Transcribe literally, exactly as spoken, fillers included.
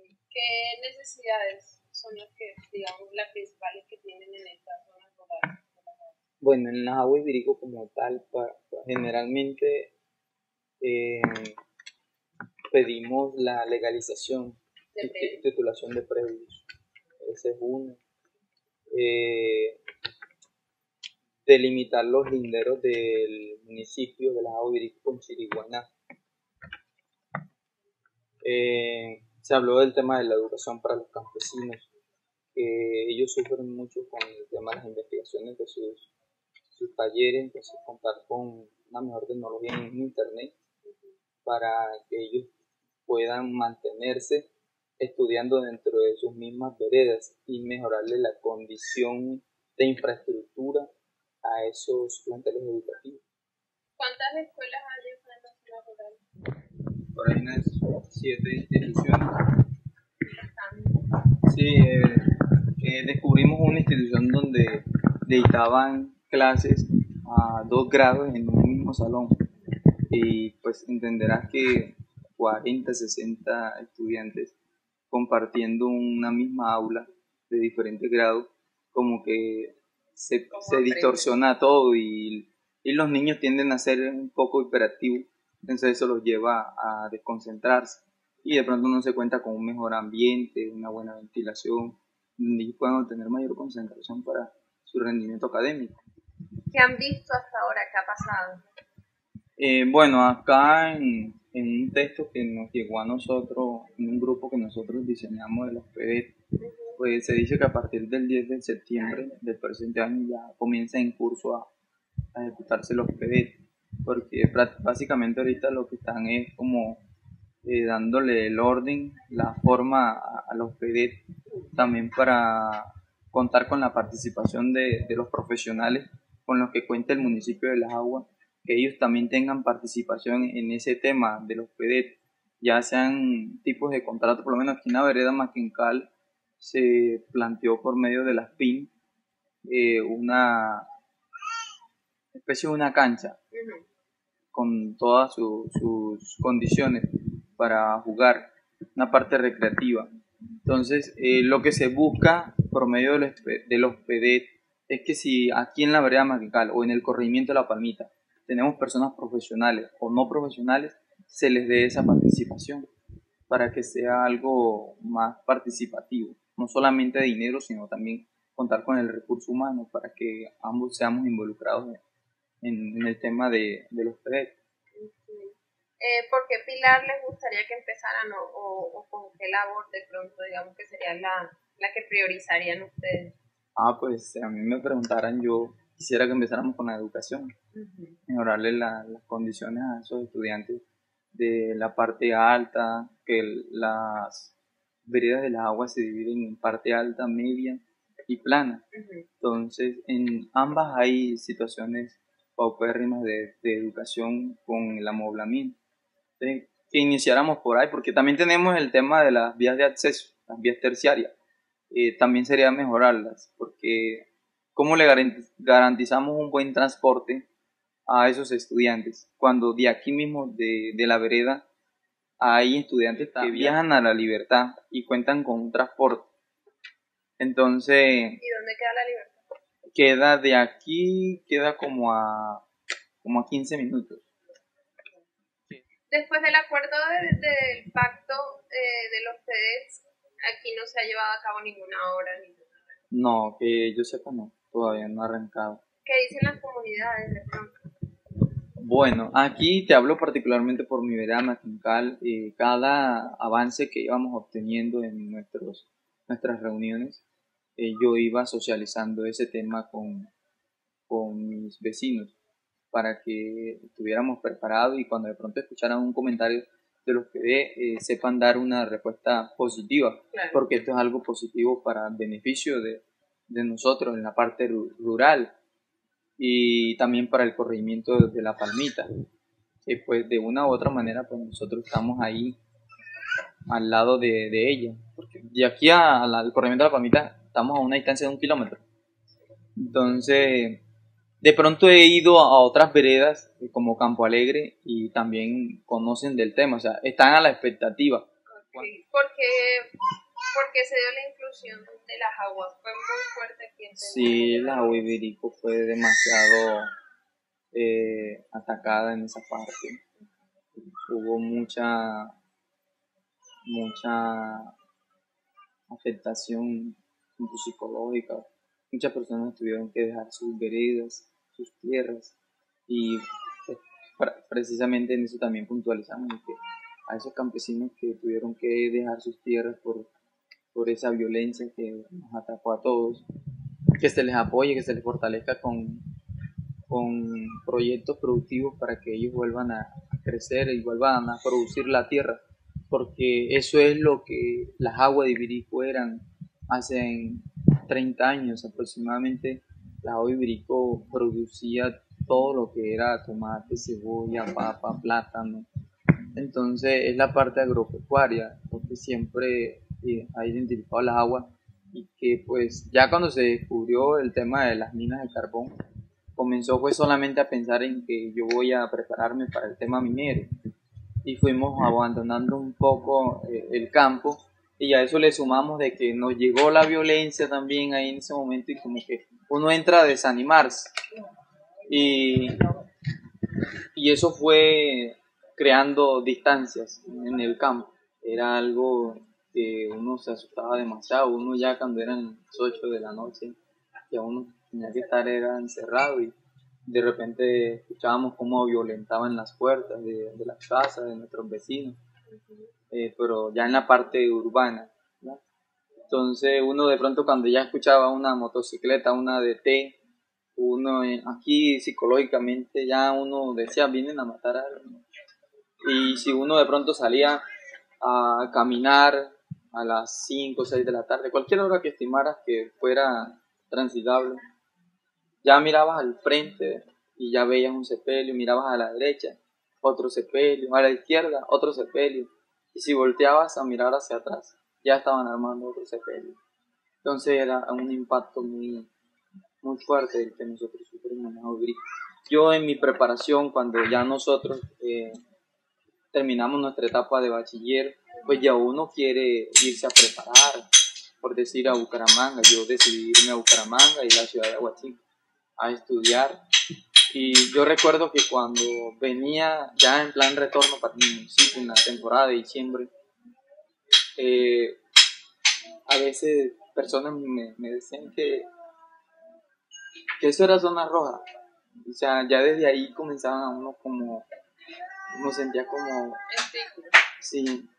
¿Qué necesidades son las que, digamos, las principales que tienen en esta zona rural? Bueno, en las aguas Ibirico como tal, pa- pa- generalmente eh, pedimos la legalización De y ti- predios. titulación de predios. Ese es uno. Eh, delimitar los linderos del municipio de las aguas Ibirico con Chiriguaná. Eh, se habló del tema de la educación para los campesinos, que ellos sufren mucho con el tema de las investigaciones de sus, sus talleres, entonces contar con una mejor tecnología en internet para que ellos puedan mantenerse estudiando dentro de sus mismas veredas y mejorarle la condición de infraestructura a esos planteles educativos. ¿Cuántas escuelas hay en la zona rural? Por ahí unas siete instituciones. Están- Sí, eh, eh, descubrimos una institución donde dictaban clases a dos grados en un mismo salón y pues entenderás que cuarenta, sesenta estudiantes compartiendo una misma aula de diferentes grados, como que se, ¿Cómo se aprenden? distorsiona todo y, y los niños tienden a ser un poco hiperactivos, entonces eso los lleva a desconcentrarse y de pronto no se cuenta con un mejor ambiente, una buena ventilación, donde ellos puedan obtener mayor concentración para su rendimiento académico. ¿Qué han visto hasta ahora? ¿Qué ha pasado? Eh, bueno, acá en, en un texto que nos llegó a nosotros, en un grupo que nosotros diseñamos de los P D, pues se dice que a partir del diez de septiembre del presente año ya comienza en curso a, a ejecutarse los P D, porque prá- básicamente ahorita lo que están es como eh, dándole el orden, la forma a, a los P D, también para contar con la participación de, de los profesionales con los que cuenta el municipio de Las Aguas, que ellos también tengan participación en ese tema de los P D, ya sean tipos de contrato, por lo menos aquí en la vereda Maquincal se planteó por medio de las P I N eh, una especie de una cancha Ujú. con todas su- sus condiciones para jugar, una parte recreativa. Entonces, eh, lo que se busca por medio de los, P- de los P D es que si aquí en la vereda Maquincal o en el corregimiento de La Palmita tenemos personas profesionales o no profesionales, se les dé esa participación para que sea algo más participativo, no solamente de dinero, sino también contar con el recurso humano para que ambos seamos involucrados en, en el tema de, de los P D. Eh, ¿por qué pilar les gustaría que empezaran o, o, o con qué labor de pronto, digamos, que sería la, la que priorizarían ustedes? Ah, pues si a mí me preguntaran, yo quisiera que empezáramos con la educación, Ujú. mejorarle la- las condiciones a esos estudiantes de la parte alta, que el- las veredas de las aguas se dividen en parte alta, media y plana. Ujú. Entonces, en ambas hay situaciones paupérrimas de, de educación con el amoblamiento. Entonces, que iniciáramos por ahí, porque también tenemos el tema de las vías de acceso, las vías terciarias. Eh, también sería mejorarlas, porque ¿cómo le garan- garantizamos un buen transporte a esos estudiantes? Cuando de aquí mismo, de, de la vereda, hay estudiantes que viajan a La Libertad y cuentan con un transporte. Entonces, ¿Y dónde queda la libertad? queda de aquí, queda como a, como a quince minutos. Después del acuerdo de- del pacto eh, de los P D E S, aquí no se ha llevado a cabo ninguna obra. Ninguna. No, que yo sepa no, todavía no ha arrancado. ¿Qué dicen las comunidades de pronto? Bueno, aquí te hablo particularmente por mi vereda Maquincal. Eh, cada avance que íbamos obteniendo en nuestros, nuestras reuniones, eh, yo iba socializando ese tema con, con mis vecinos para que estuviéramos preparados y cuando de pronto escucharan un comentario de los que ve, eh, sepan dar una respuesta positiva, Claro. porque esto es algo positivo para el beneficio de, de nosotros en la parte ru- rural y también para el corregimiento de La Palmita. Y pues de una u otra manera pues nosotros estamos ahí al lado de, de ella, porque de aquí a- a la- al corregimiento de La Palmita estamos a una distancia de un kilómetro. Entonces, de pronto he ido a otras veredas eh, como Campo Alegre y también conocen del tema, o sea, están a la expectativa Porque, porque se dio la inclusión de las aguas, fue muy fuerte aquí en Sí, el agua Ibirico fue demasiado eh, atacada en esa parte. Hubo mucha, mucha afectación psicológica. Muchas personas tuvieron que dejar sus veredas, sus tierras, y pues, precisamente en eso también puntualizamos que a esos campesinos que tuvieron que dejar sus tierras por, por esa violencia que nos atacó a todos, que se les apoye, que se les fortalezca con, con proyectos productivos para que ellos vuelvan a crecer y vuelvan a producir la tierra, porque eso es lo que las aguas de Ibirico eran hace treinta años aproximadamente. La agua de Ibirico producía todo lo que era tomate, cebolla, papa, plátano. Entonces es la parte agropecuaria lo que siempre eh, ha identificado las aguas, y que pues ya cuando se descubrió el tema de las minas de carbón, comenzó fue solamente a pensar en que yo voy a prepararme para el tema minero, y fuimos abandonando un poco eh, el campo, y a eso le sumamos de que nos llegó la violencia también ahí en ese momento, y como que uno entra a desanimarse, y, y eso fue creando distancias en el campo. Era algo que uno se asustaba demasiado. Uno ya cuando eran las ocho de la noche, ya uno tenía que estar era encerrado, y de repente escuchábamos cómo violentaban las puertas de, de las casas de nuestros vecinos, eh, pero ya en la parte urbana, ¿no? Entonces uno de pronto cuando ya escuchaba una motocicleta, una D T, uno eh, aquí psicológicamente ya uno decía, vienen a matar a alguien. Y si uno de pronto salía a caminar a las cinco o seis de la tarde, cualquier hora que estimaras que fuera transitable, ya mirabas al frente y ya veías un sepelio, mirabas a la derecha, otro sepelio, a la izquierda, otro sepelio, y si volteabas a mirar hacia atrás, ya estaban armando otro sepelio. Entonces era un impacto muy, muy fuerte el que nosotros sufrimos en Aubry. Yo en mi preparación, cuando ya nosotros eh, terminamos nuestra etapa de bachiller, pues ya uno quiere irse a preparar, por decir a Bucaramanga. Yo decidí irme a Bucaramanga y la ciudad de Aguachín a estudiar, y yo recuerdo que cuando venía ya en plan retorno para mi municipio en la temporada de diciembre, eh, a veces personas me, me decían que, que eso era zona roja. O sea, ya desde ahí comenzaban a uno como, uno sentía como, sí,